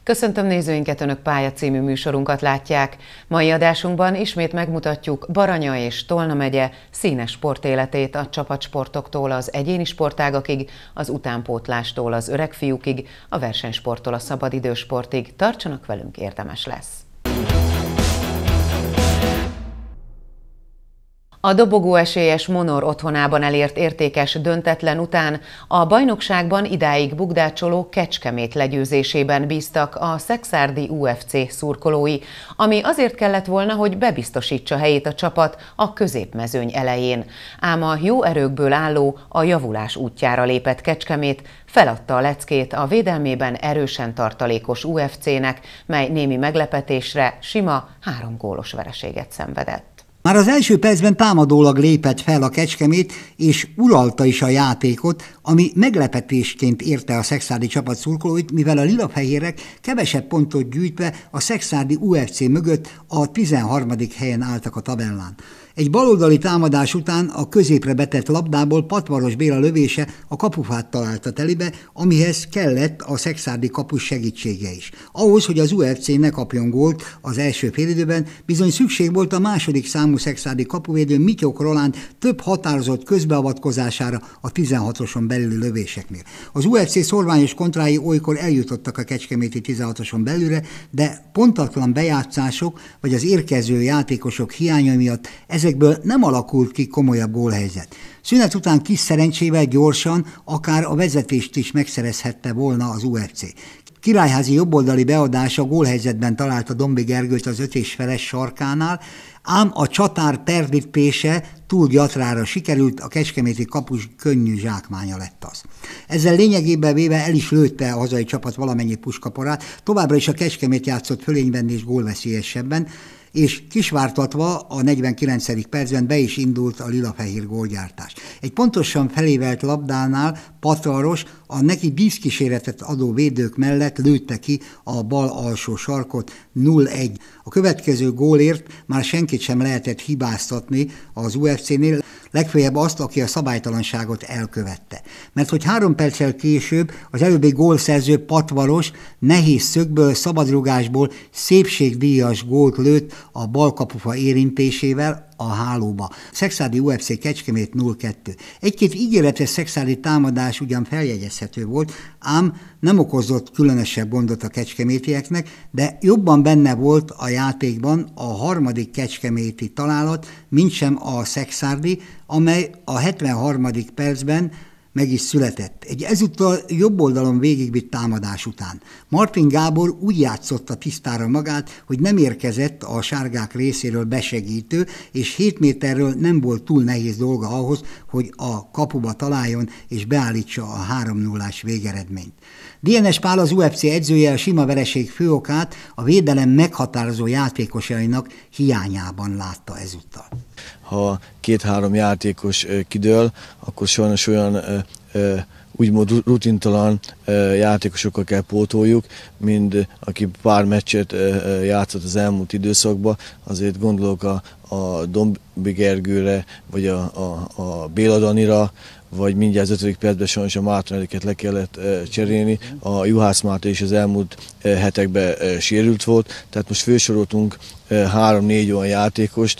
Köszöntöm nézőinket, Önök Pálya című műsorunkat látják. Mai adásunkban ismét megmutatjuk Baranya és Tolna megye színes sportéletét a csapatsportoktól az egyéni sportágakig, az utánpótlástól az öregfiúkig, a versenysporttól a szabadidősportig. Tartsanak velünk, érdemes lesz! A dobogóesélyes Monor otthonában elért értékes döntetlen után a bajnokságban idáig bukdácsoló Kecskemét legyőzésében bíztak a szekszárdi UFC szurkolói, ami azért kellett volna, hogy bebiztosítsa helyét a csapat a középmezőny elején. Ám a jó erőkből álló, a javulás útjára lépett Kecskemét feladta a leckét a védelmében erősen tartalékos UFC-nek, mely némi meglepetésre sima 3 gólos vereséget szenvedett. Már az első percben támadólag lépett fel a Kecskemét, és uralta is a játékot, ami meglepetésként érte a szekszárdi csapat szurkolóit, mivel a lilafehérek kevesebb pontot gyűjtve a szekszárdi UFC mögött a 13. helyen álltak a tabellán. Egy baloldali támadás után a középre betett labdából Patvaros Béla lövése a kapufát találta telibe, amihez kellett a szekszárdi kapus segítsége is. Ahhoz, hogy az UFC ne kapjon gólt az első félidőben, bizony szükség volt a második számú szekszárdi kapuvédő Mityok Roland több határozott közbeavatkozására a 16-oson belüli lövéseknél. Az UFC szorványos kontrái olykor eljutottak a kecskeméti 16-oson belülre, de pontatlan bejátszások vagy az érkező játékosok hiánya miatt ezekből nem alakult ki komolyabb gólhelyzet. Szünet után kis szerencsével gyorsan akár a vezetést is megszerezhette volna az UFC. Királyházi jobboldali beadása gólhelyzetben találta Dombi Gergőt az 5,5-es sarkánál, ám a csatár perdítése túl gyatrára sikerült, a kecskeméti kapus könnyű zsákmánya lett az. Ezzel lényegében véve el is lőtte a hazai csapat valamennyi puskaporát, továbbra is a Kecskemét játszott fölényben és gólveszélyesebben, és kisvártatva a 49. percben be is indult a lilafehér gólgyártás. Egy pontosan felévelt labdánál Patvaros a neki díszkíséretet adó védők mellett lőtte ki a bal alsó sarkot 0-1. A következő gólért már senkit sem lehetett hibáztatni az UFC-nél, legfeljebb azt, aki a szabálytalanságot elkövette. Mert hogy 3 perccel később az előbbi gólszerző Patvaros nehéz szögből, szabadrugásból szépségdíjas gólt lőtt a bal kapufa érintésével a hálóba. Szekszárdi UFC Kecskemét 0-2. Egy-két ígéretes szekszárdi támadás ugyan feljegyezhető volt, ám nem okozott különösebb gondot a kecskemétieknek, de jobban benne volt a játékban a harmadik kecskeméti találat, mintsem a szekszárdi, amely a 73. percben meg is született. Egy ezúttal jobb oldalon végigvitt támadás után. Martin Gábor úgy játszotta tisztára magát, hogy nem érkezett a sárgák részéről besegítő, és 7 méterről nem volt túl nehéz dolga ahhoz, hogy a kapuba találjon és beállítsa a 3-0-ás végeredményt. DNS Pál, az UFC edzője, a sima vereség fő okát a védelem meghatározó játékosainak hiányában látta ezúttal. Ha 2-3 játékos kidől, akkor sajnos olyan úgymond rutintalan játékosokkal kell pótoljuk, mind aki pár meccset játszott az elmúlt időszakban. Azért gondolok a Dombi Gergőre, vagy a Béla Danira, vagy mindjárt az 5. percben sajnos a Mártoneliket le kellett cserélni. A Juhász Máté is az elmúlt hetekben sérült volt, tehát most felsoroltunk 3-4 olyan játékost,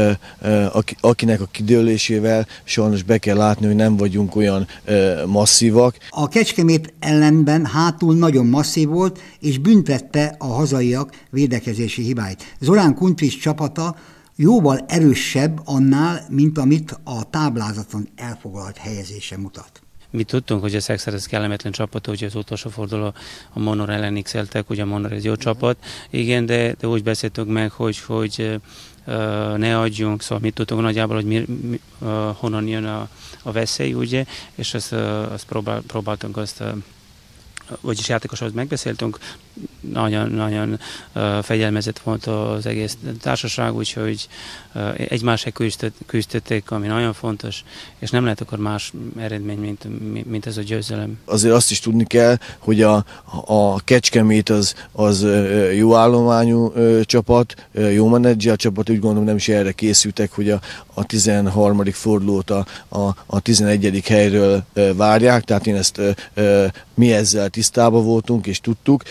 akinek a kidőlésével sajnos be kell látni, hogy nem vagyunk olyan masszívak. A Kecskemét ellenben hátul nagyon masszív volt, és büntette a hazaiak védekezési hibáit. Zorán Kuntris csapata jóval erősebb annál, mint amit a táblázaton elfoglalt helyezése mutat. Mi tudtunk, hogy a Szekszárd ez kellemetlen csapat, hogy az utolsó forduló a Monor ellen x-eltek, ugye a Monor ez jó csapat, igen, de úgy beszéltünk meg, hogy ne adjunk, szóval mi tudtunk nagyjából, hogy honnan jön a veszély, ugye, és azt próbáltunk azt, vagyis játékoshoz megbeszéltünk, nagyon fegyelmezett volt az egész társaság, úgyhogy egymásra küzdötték, ami nagyon fontos, és nem lehet akkor más eredmény, mint ez a győzelem. Azért azt is tudni kell, hogy a Kecskemét az jó állományú csapat, jó menedzser csapat, úgy gondolom nem is erre készültek, hogy a 13. fordulót a 11. helyről várják, tehát én ezt mi ezzel tisztában voltunk és tudtuk.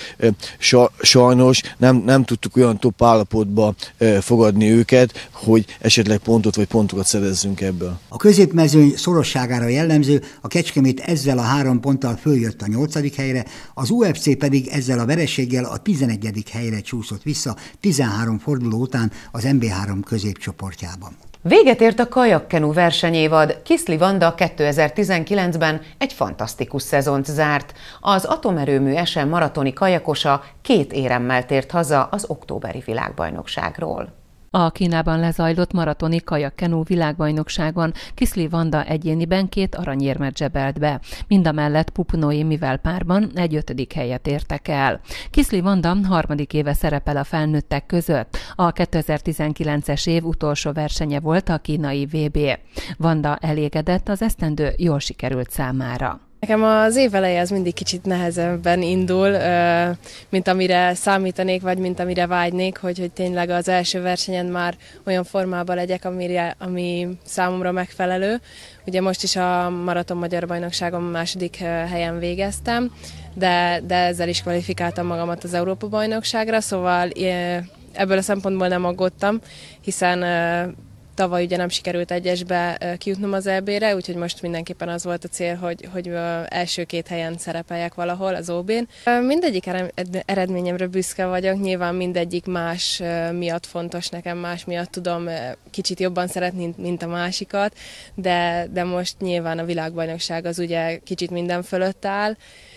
Sajnos nem tudtuk olyan top állapotba fogadni őket, hogy esetleg pontot vagy pontokat szerezzünk ebből. A középmezőny szorosságára jellemző, a Kecskemét ezzel a 3 ponttal följött a 8. helyre, az UFC pedig ezzel a vereséggel a 11. helyre csúszott vissza 13 forduló után az MB3 középcsoportjában. Véget ért a kajakkenu versenyévad, Kiszli Vanda 2019-ben egy fantasztikus szezont zárt. Az atomerőmű SM maratoni kajakosa 2 éremmel tért haza az októberi világbajnokságról. A Kínában lezajlott maratoni kajakkenu világbajnokságon Kiszli Vanda egyéniben 2 aranyérmet zsebelt be. Mindamellett Pupu Noémivel párban egy 5. helyet értek el. Kiszli Vanda 3. éve szerepel a felnőttek között. A 2019-es év utolsó versenye volt a kínai VB. Vanda elégedett, az esztendő jól sikerült számára. Nekem az év eleje az mindig kicsit nehezebben indul, mint amire számítanék, vagy mint amire vágynék, hogy tényleg az első versenyen már olyan formában legyek, ami számomra megfelelő. Ugye most is a Maraton Magyar Bajnokságon 2. helyen végeztem, de ezzel is kvalifikáltam magamat az Európa-bajnokságra, szóval ebből a szempontból nem aggódtam, hiszen tavaly ugye nem sikerült egyesbe kijutnom az EB-re, úgyhogy most mindenképpen az volt a cél, hogy első 2 helyen szerepeljek valahol az OB-n. Mindegyik eredményemre büszke vagyok, nyilván mindegyik más miatt fontos nekem, más miatt tudom kicsit jobban szeretni, mint a másikat, de most nyilván a világbajnokság az ugye kicsit minden fölött áll,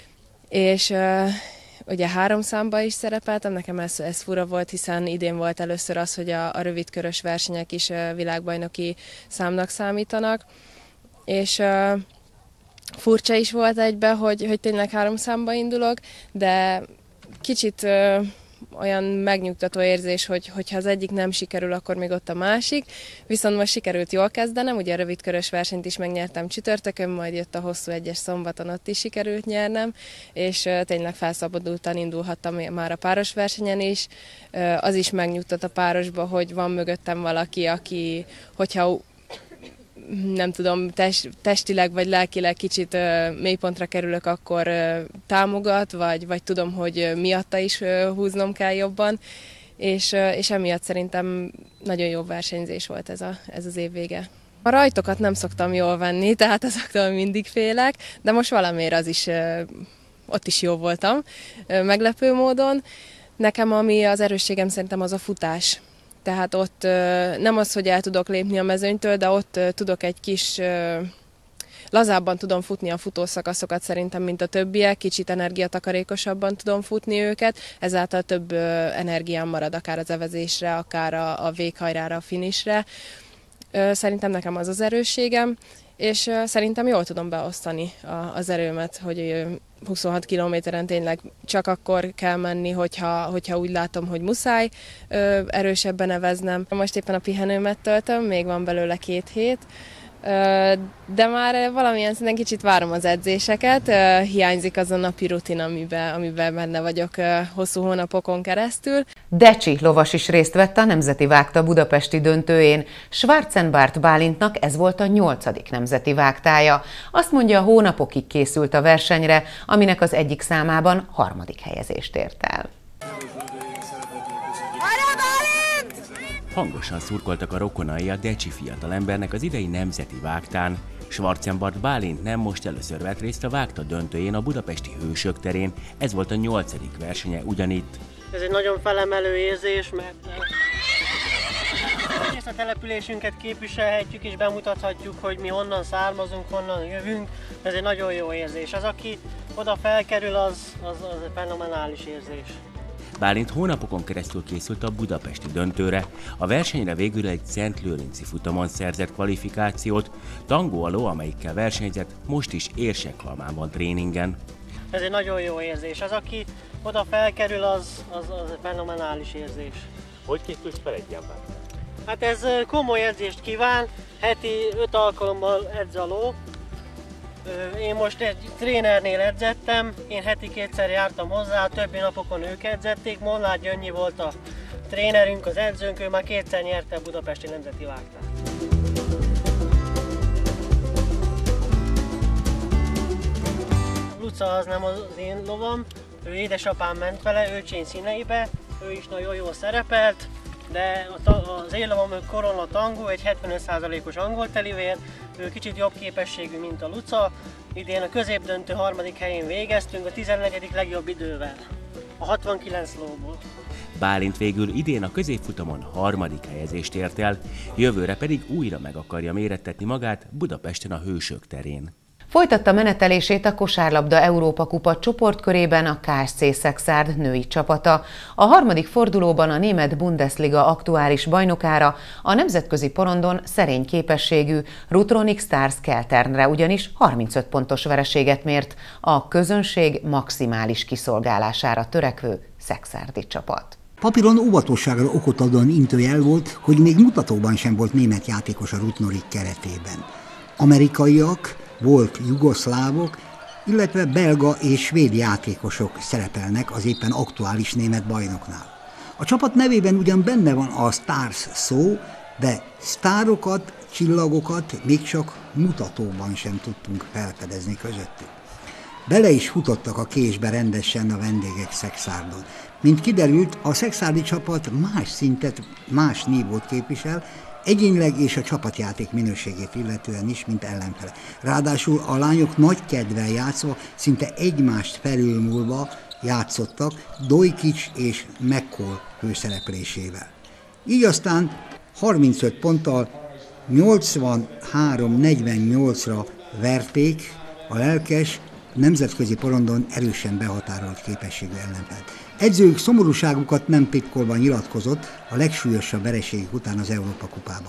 és ugye 3 számba is szerepeltem, nekem ez fura volt, hiszen idén volt először az, hogy a rövidkörös versenyek is világbajnoki számnak számítanak, és furcsa is volt egyben, hogy tényleg 3 számba indulok, de kicsit olyan megnyugtató érzés, hogyha az egyik nem sikerül, akkor még ott a másik. Viszont most sikerült jól kezdenem, ugye a rövidkörös versenyt is megnyertem csütörtökön, majd jött a hosszú egyes szombaton, ott is sikerült nyernem, és tényleg felszabadultan indulhattam már a páros versenyen is. Az is megnyugtat a párosba, hogy van mögöttem valaki, aki, hogyha nem tudom, testileg vagy lelkileg kicsit mélypontra kerülök, akkor támogat, vagy tudom, hogy miatta is húznom kell jobban, és emiatt szerintem nagyon jó versenyzés volt ez az év vége. A rajtokat nem szoktam jól venni, tehát azoktól mindig félek, de most valamiért ott is jó voltam, meglepő módon. Nekem ami az erősségem szerintem az a futás. Tehát ott nem az, hogy el tudok lépni a mezőnytől, de ott tudok egy kis lazábban tudom futni a futószakaszokat szerintem, mint a többiek, kicsit energiatakarékosabban tudom futni őket, ezáltal több energiám marad akár az evezésre, akár a véghajrára, a finisre. Szerintem nekem az az erősségem, és szerintem jól tudom beosztani az erőmet, hogy 26 kilométeren tényleg csak akkor kell menni, hogyha úgy látom, hogy muszáj erősebben eveznem. Most éppen a pihenőmet töltöm, még van belőle 2 hét, de már valamilyen szinten kicsit várom az edzéseket, hiányzik az a napi rutin, amiben benne vagyok hosszú hónapokon keresztül. Decsi lovas is részt vett a Nemzeti Vágta budapesti döntőjén. Schwarzenbart Bálintnak ez volt a 8. nemzeti vágtája. Azt mondja, hónapokig készült a versenyre, aminek az egyik számában 3. helyezést ért el. Hangosan szurkoltak a rokonai a Decsi fiatalembernek az idei nemzeti vágtán. Schwarzenbart Bálint nem most először vett részt a vágta döntőjén a budapesti Hősök terén, ez volt a 8. versenye ugyanitt. Ez egy nagyon felemelő érzés, mert ezt a településünket képviselhetjük és bemutathatjuk, hogy mi honnan származunk, honnan jövünk. Ez egy nagyon jó érzés. Az, aki oda felkerül, az egy fenomenális érzés. Bálint hónapokon keresztül készült a budapesti döntőre. A versenyre végül egy Szentlőrinci futamon szerzett kvalifikációt. Tangó a ló, amelyikkel versenyzett, most is Érsekhalmán van tréningen. Ez egy nagyon jó érzés. Az, aki oda felkerül, az egy fenomenális érzés. Hogy készülsz fel egy ilyen vágtára? Hát ez komoly edzést kíván, heti 5 alkalommal edz a ló. Én most egy trénernél edzettem, én heti 2-szer jártam hozzá, többi napokon ők edzették. Molnár Gyönnyi volt a trénerünk, az edzőnk, ő már 2-szer nyerte a budapesti nemzeti vágtát. Luca az nem az én lovam, ő édesapám ment vele, ő Ölcsény színeibe, ő is nagyon jól szerepelt, de az én lovam Corona Tango, egy 75%-os angol telivér, ő kicsit jobb képességű, mint a Luca. Idén a középdöntő 3. helyén végeztünk, a 14. legjobb idővel, a 69 lóból. Bálint végül idén a középfutamon 3. helyezést ért el, jövőre pedig újra meg akarja mérettetni magát Budapesten a Hősök terén. Folytatta menetelését a kosárlabda Európa Kupa csoportkörében a KSC Szekszárd női csapata. A 3. fordulóban a német Bundesliga aktuális bajnokára, a nemzetközi porondon szerény képességű Rutronik Stars Kelternre ugyanis 35 pontos vereséget mért a közönség maximális kiszolgálására törekvő szekszárdi csapat. Papíron óvatosságra okot adóan intőjel volt, hogy még mutatóban sem volt német játékos a Rutronik keretében. Amerikaiak, volt jugoszlávok, illetve belga és svéd játékosok szerepelnek az éppen aktuális német bajnoknál. A csapat nevében ugyan benne van a Stars szó, de sztárokat, csillagokat még csak mutatóban sem tudtunk felfedezni közöttük. Bele is futottak a késbe rendesen a vendégek Szekszárdon. Mint kiderült, a szekszárdi csapat más szintet, más nívót képvisel, egyénileg és a csapatjáték minőségét illetően is, mint ellenfele. Ráadásul a lányok nagy kedvel játszva, szinte egymást felülmúlva játszottak Dojkic és McCall főszereplésével. Így aztán 35 ponttal 83-48-ra verték a lelkes, nemzetközi porondon erősen behatárolt képességű ellenfelet. Edzőjük szomorúságukat nem titkolva nyilatkozott a legsúlyosabb vereségük után az Európa Kupában.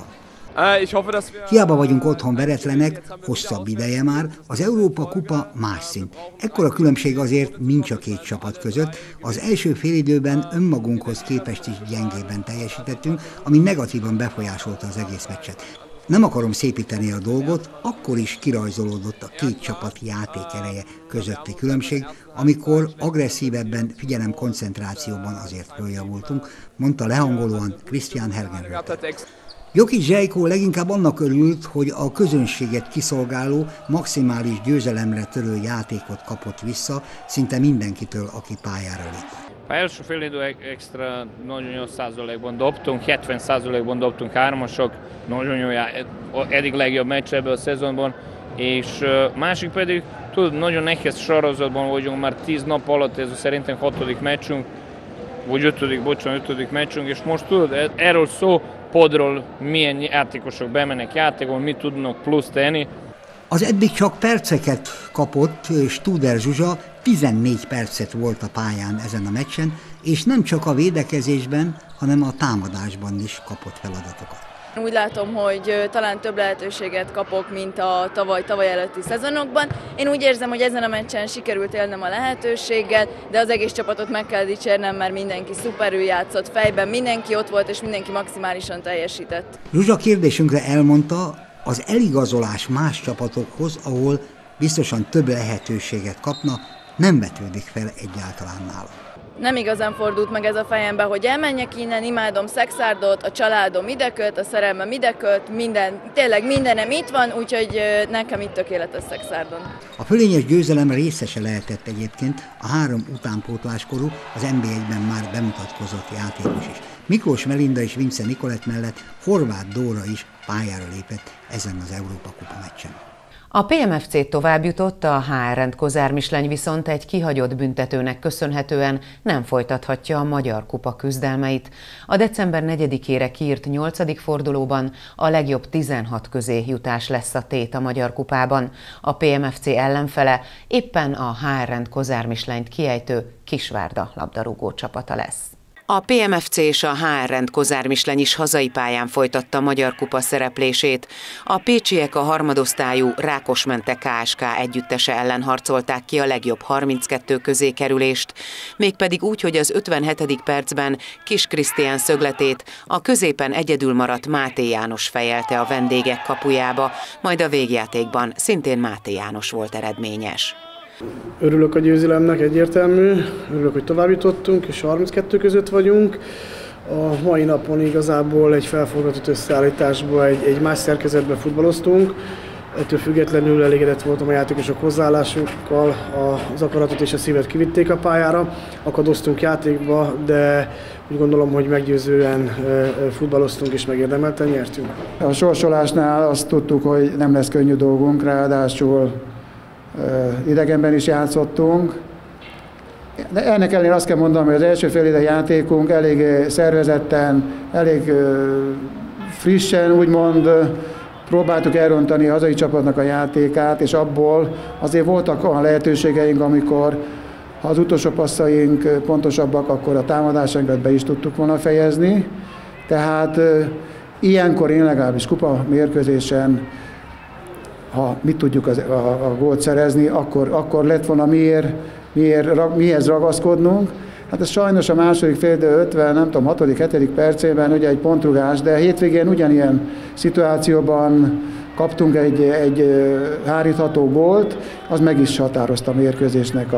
Hiába vagyunk otthon veretlenek, hosszabb ideje már, az Európa Kupa más szint. Ekkora különbség azért nincs a két csapat között, az első félidőben önmagunkhoz képest is gyengébben teljesítettünk, ami negatívan befolyásolta az egész meccset. Nem akarom szépíteni a dolgot, akkor is kirajzolódott a két csapat játékereje közötti különbség, amikor agresszívebben, figyelemkoncentrációban azért följavultunk, mondta lehangolóan Christian Hergenröth. Jokic Zsejko leginkább annak örült, hogy a közönséget kiszolgáló, maximális győzelemre törő játékot kapott vissza szinte mindenkitől, aki pályára lépett. Első félidő extra nagyon jó százalékban dobtunk, 70%-ban dobtunk hármasok, nagyon jó, eddig legjobb meccs ebből a szezonban, és másik pedig, tudod, nagyon nehéz sorozatban vagyunk, már 10 nap alatt, ez szerintem 6. meccsünk, vagy 5. meccsünk, és most tudod, erről szó, podról milyen játékosok bemennek játékon, mit tudnak plusz tenni. Az eddig csak perceket kapott Studer Zsuzsa, 14 percet volt a pályán ezen a meccsen, és nem csak a védekezésben, hanem a támadásban is kapott feladatokat. Úgy látom, hogy talán több lehetőséget kapok, mint a tavaly előtti szezonokban. Én úgy érzem, hogy ezen a meccsen sikerült élnem a lehetőséggel, de az egész csapatot meg kell dicsérnem, mert mindenki szuperül játszott fejben, mindenki ott volt, és mindenki maximálisan teljesített. Zsuzsa kérdésünkre elmondta, az eligazolás más csapatokhoz, ahol biztosan több lehetőséget kapna, nem vetődik fel egyáltalán nála. Nem igazán fordult meg ez a fejembe, hogy elmenjek innen, imádom Szekszárdot, a családom idekölt, a szerelmem idekölt, tényleg mindenem itt van, úgyhogy nekem itt tökéletes Szekszárdon. A fölényes győzelem részese lehetett egyébként a 3 utánpótláskorú, az NB1-ben már bemutatkozott játékos is. Miklós Melinda és Vince Nikolett mellett Horváth Dóra is pályára lépett ezen az Európa Kupa meccsen. A PMFC továbbjutott, a HR Rend Kozár Misleny viszont egy kihagyott büntetőnek köszönhetően nem folytathatja a Magyar Kupa küzdelmeit. A december 4-ére kiírt 8. fordulóban a legjobb 16 közé jutás lesz a tét a Magyar Kupában. A PMFC ellenfele éppen a HR Rend Kozár Mislenyt kiejtő Kisvárda labdarúgó csapata lesz. A PMFC és a HR Rend Kozár Misleny is hazai pályán folytatta a Magyar Kupa szereplését. A pécsiek a harmadosztályú Rákosmente KSK együttese ellen harcolták ki a legjobb 32 közé kerülést, mégpedig úgy, hogy az 57. percben Kis Krisztián szögletét a középen egyedül maradt Máté János fejelte a vendégek kapujába, majd a végjátékban szintén Máté János volt eredményes. Örülök a győzelemnek, egyértelmű, örülök, hogy továbbjutottunk, és 32 között vagyunk. A mai napon igazából egy felforgatott összeállításban egy más szerkezetben futballoztunk. Ettől függetlenül elégedett voltam a játékosok hozzáállásukkal, az akaratot és a szívet kivitték a pályára, akadoztunk játékba, de úgy gondolom, hogy meggyőzően futballoztunk és megérdemelten nyertünk. A sorsolásnál azt tudtuk, hogy nem lesz könnyű dolgunk, ráadásul idegenben is játszottunk. De ennek ellenére azt kell mondanom, hogy az első fél idő játékunk elég szervezetten, elég frissen, úgymond próbáltuk elrontani a hazai csapatnak a játékát, és abból azért voltak olyan lehetőségeink, amikor ha az utolsó passzaink pontosabbak, akkor a támadásainkat be is tudtuk volna fejezni. Tehát ilyenkor én legalábbis kupa mérkőzésen, ha mit tudjuk a gólt szerezni, akkor lett volna mihez ragaszkodnunk. Hát ez sajnos a második fél idő 50, nem tudom, 6.-7. percében ugye egy pontrugás, de hétvégén ugyanilyen szituációban kaptunk egy hárítható gólt, az meg is határozta a mérkőzésnek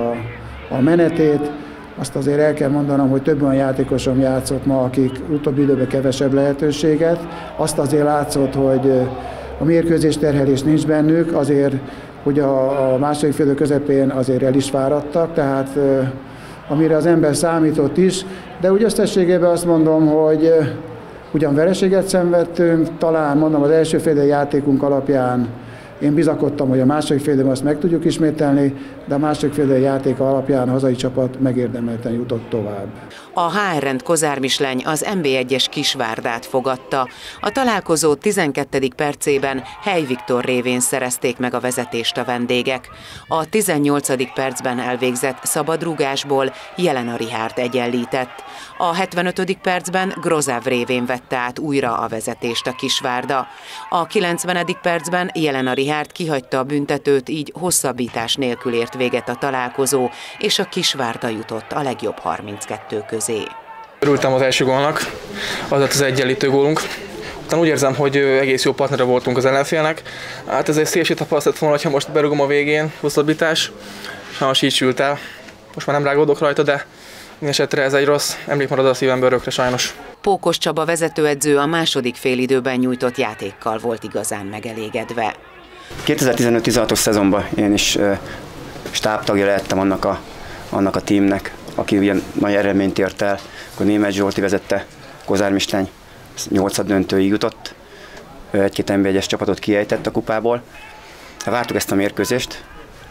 a menetét. Azt azért el kell mondanom, hogy több olyan játékosom játszott ma, akik utóbbi időben kevesebb lehetőséget. Azt azért látszott, hogy a mérkőzés terhelés nincs bennük, azért, hogy a második fél idő közepén azért el is fáradtak, tehát amire az ember számított is, de úgy összességében azt mondom, hogy ugyan vereséget szenvedtünk, talán mondom az első fél idő játékunk alapján én bizakodtam, hogy a második fél időben azt meg tudjuk ismételni, de a második fél idő játék alapján a hazai csapat megérdemelten jutott tovább. A HR-rend Kozármisleny az NB1-es Kisvárdát fogadta. A találkozó 12. percében Hely Viktor révén szerezték meg a vezetést a vendégek. A 18. percben elvégzett szabadrúgásból Jelena Richárd egyenlített. A 75. percben Grozáv révén vette át újra a vezetést a Kisvárda. A 90. percben Jelena Richárd kihagyta a büntetőt, így hosszabbítás nélkül ért véget a találkozó, és a Kisvárda jutott a legjobb 32 közé. Örültem az első gólnak, az lett az egyenlítő gólunk. Utána úgy érzem, hogy egész jó partnere voltunk az ellenfélnek. Hát ez egy szélső tapasztalat volna, ha most berugom a végén, hosszabbítás. Sajnos így sült el. Most már nem rágódok rajta, de mindesetre ez egy rossz emlék marad a szívemben örökre sajnos. Pókos Csaba vezetőedző a második félidőben nyújtott játékkal volt igazán megelégedve. 2015-16-os szezonban én is stábtagja lehettem annak a tímnek, aki ugyan nagy eredményt ért el, akkor Németh Zsolti vezette, Kozármisleny 8. döntőig jutott, egy-két NB1-es csapatot kiejtett a kupából. Vártuk ezt a mérkőzést,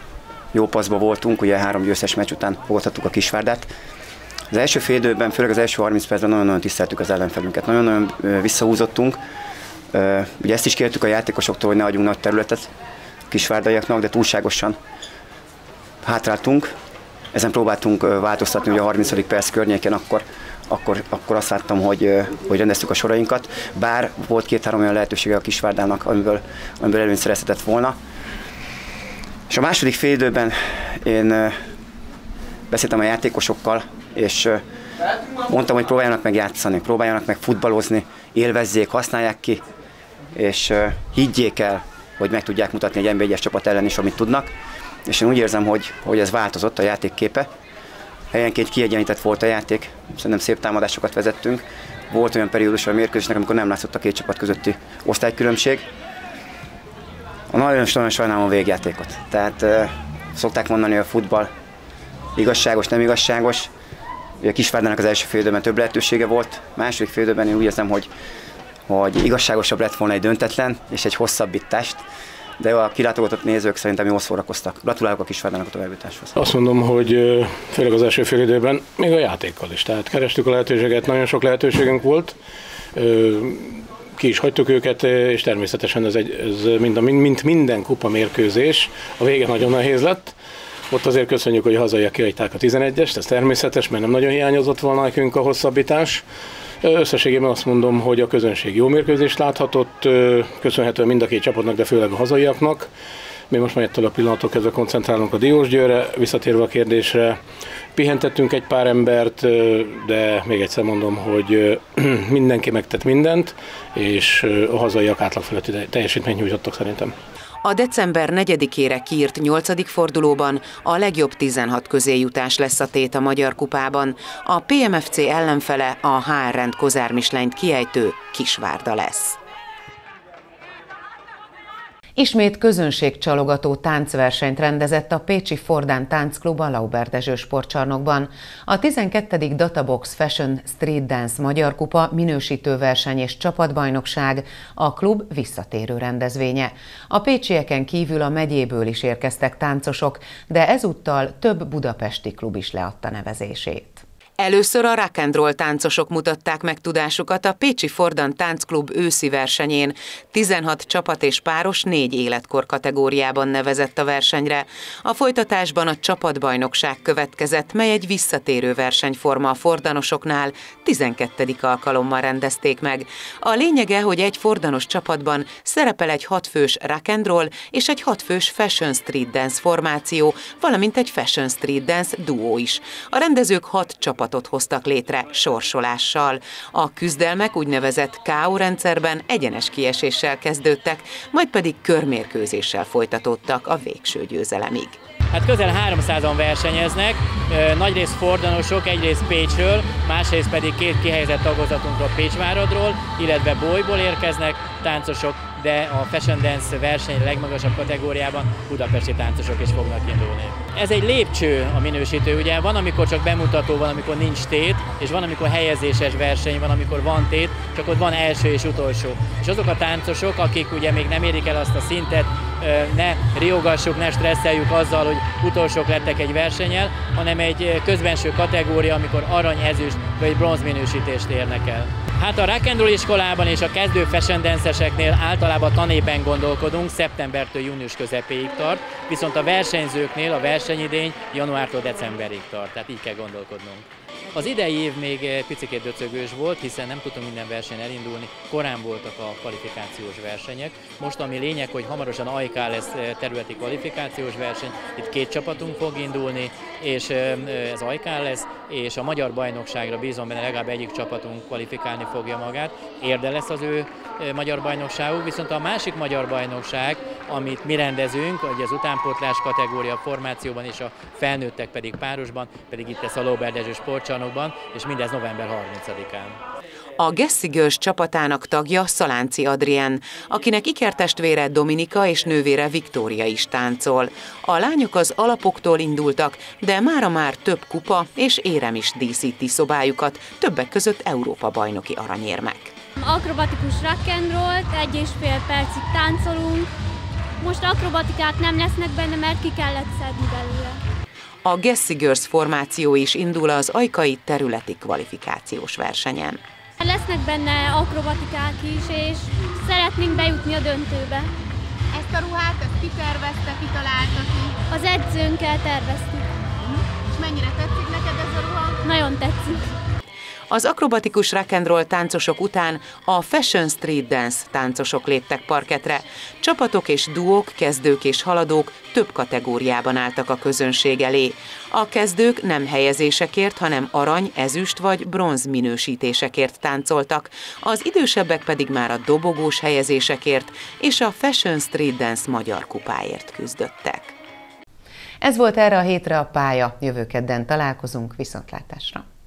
jó passzba voltunk, ugye 3 győztes meccs után fogadhattuk a Kisvárdát. Az első fél időben, főleg az első 30 percben nagyon-nagyon tiszteltük az ellenfelünket, nagyon-nagyon visszahúzottunk. Ugye ezt is kértük a játékosoktól, hogy ne adjunk nagy területet a kisvárdaiaknak, de túlságosan hátráltunk. Ezen próbáltunk változtatni, hogy a 30. perc környéken akkor azt láttam, hogy rendeztük a sorainkat, bár volt 2-3 olyan lehetősége a Kisvárdának, amiből előnyt szerezhetett volna. És a második fél időben én beszéltem a játékosokkal, és mondtam, hogy próbáljanak meg játszani, próbáljanak meg futballozni, élvezzék, használják ki, és higgyék el, hogy meg tudják mutatni egy NB1-es csapat ellen is, amit tudnak. És én úgy érzem, hogy ez változott a játékképe. Helyenként kiegyenlített volt a játék, szerintem szép támadásokat vezettünk. Volt olyan periódus a mérkőzésnek, amikor nem látszott a két csapat közötti osztálykülönbség. Nagyon sajnálom a végjátékot. Tehát szokták mondani, hogy a futball igazságos, nem igazságos. A Kisvárdának az első fél időben több lehetősége volt. Második fél időben én úgy érzem, hogy igazságosabb lett volna egy döntetlen és egy hosszabbítást. De a kilátogatott nézők szerintem jól szórakoztak. Gratulálok a Kisvárdának a továbbjutáshoz. Azt mondom, hogy főleg az első fél időben, még a játékkal is. Tehát kerestük a lehetőséget, nagyon sok lehetőségünk volt. Ki is hagytuk őket, és természetesen ez mint minden kupa mérkőzés, a vége nagyon nehéz lett. Ott azért köszönjük, hogy a hazaiak kihagyták a 11-est, ez természetes, mert nem nagyon hiányozott volna nekünk a hosszabbítás. Összességében azt mondom, hogy a közönség jó mérkőzést láthatott, köszönhetően mind a két csapatnak, de főleg a hazaiaknak. Mi most már ettől a pillanattól kezdve koncentrálunk a Diósgyőrre, visszatérve a kérdésre. Pihentettünk egy pár embert, de még egyszer mondom, hogy mindenki megtett mindent, és a hazaiak átlag fölötti teljesítményt nyújtottak szerintem. A december 4-ére kiírt 8. fordulóban a legjobb 16 közé jutás lesz a tét a Magyar Kupában. A PMFC ellenfele a HR-rend Kozármislenyt kiejtő Kisvárda lesz. Ismét közönségcsalogató táncversenyt rendezett a pécsi Fordán Táncklub a Lauber Dezső sportcsarnokban. A 12. Databox Fashion Street Dance Magyar Kupa minősítőverseny és csapatbajnokság a klub visszatérő rendezvénye. A pécsieken kívül a megyéből is érkeztek táncosok, de ezúttal több budapesti klub is leadta nevezését. Először a rock and roll táncosok mutatták meg tudásukat a pécsi Fordán Táncklub őszi versenyén. 16 csapat és páros 4 életkor kategóriában nevezett a versenyre. A folytatásban a csapatbajnokság következett, mely egy visszatérő versenyforma a fordanosoknál, 12. alkalommal rendezték meg. A lényege, hogy egy fordanos csapatban szerepel egy 6 fős rock and roll és egy 6 fős Fashion Street Dance formáció, valamint egy Fashion Street Dance duó is. A rendezők 6 csapatot hoztak létre sorsolással. A küzdelmek úgynevezett KO rendszerben egyenes kieséssel kezdődtek, majd pedig körmérkőzéssel folytatódtak a végső győzelemig. Hát közel 300-an versenyeznek, nagyrészt fordanosok, egyrészt Pécsről, másrészt pedig 2 kihelyezett tagozatunkról Pécsváradról, illetve Bolyból érkeznek táncosok, de a Fashion Dance verseny legmagasabb kategóriában budapesti táncosok is fognak indulni. Ez egy lépcső a minősítő, ugye van, amikor csak bemutató, van, amikor nincs tét, és van, amikor helyezéses verseny, van, amikor van tét, csak ott van első és utolsó. És azok a táncosok, akik ugye még nem érik el azt a szintet, ne riogassuk, ne stresszeljük azzal, hogy utolsók lettek egy versennyel, hanem egy közbenső kategória, amikor arany, ezüst vagy bronz minősítést érnek el. Hát a rock and roll iskolában és a kezdő fashion danceseknél általában tanévben gondolkodunk, szeptembertől június közepéig tart, viszont a versenyzőknél a versenyidény januártól decemberig tart, tehát így kell gondolkodnunk. Az idei év még picikét döcögős volt, hiszen nem tudtunk minden versenyen elindulni, korán voltak a kvalifikációs versenyek. Most ami lényeg, hogy hamarosan AIK lesz területi kvalifikációs verseny, itt 2 csapatunk fog indulni, és ez AIK lesz, és a magyar bajnokságra bízom benne, legalább egyik csapatunk kvalifikálni fogja magát. Érde lesz az ő magyar bajnokságuk, viszont a másik magyar bajnokság, amit mi rendezünk, hogy az utánpótlás kategória formációban és a felnőttek pedig párosban, pedig itt lesz a Lauber Dezső sportcsarnokban, és mindez november 30-án. A Gessi Girls csapatának tagja Szalánci Adrien, akinek ikertestvére Dominika és nővére Viktória is táncol. A lányok az alapoktól indultak, de mára már több kupa és érem is díszíti szobájukat, többek között Európa-bajnoki aranyérmek. Akrobatikus rock and rollt, 1,5 percig táncolunk. Most akrobatikák nem lesznek benne, mert ki kellett szedni belőle. A Gessi Girls formáció is indul az ajkai területi kvalifikációs versenyen. Lesznek benne akrobatikák is, és szeretnénk bejutni a döntőbe. Ezt a ruhát, ezt ki tervezte, ki találta ki? Az edzőnkkel terveztük. És mennyire tetszik neked ez a ruha? Nagyon tetszik. Az akrobatikus rock and roll táncosok után a Fashion Street Dance táncosok léptek parketre. Csapatok és duók, kezdők és haladók több kategóriában álltak a közönség elé. A kezdők nem helyezésekért, hanem arany, ezüst vagy bronz minősítésekért táncoltak, az idősebbek pedig már a dobogós helyezésekért és a Fashion Street Dance magyar kupáért küzdöttek. Ez volt erre a hétre a pálya. Jövő kedden találkozunk, viszontlátásra!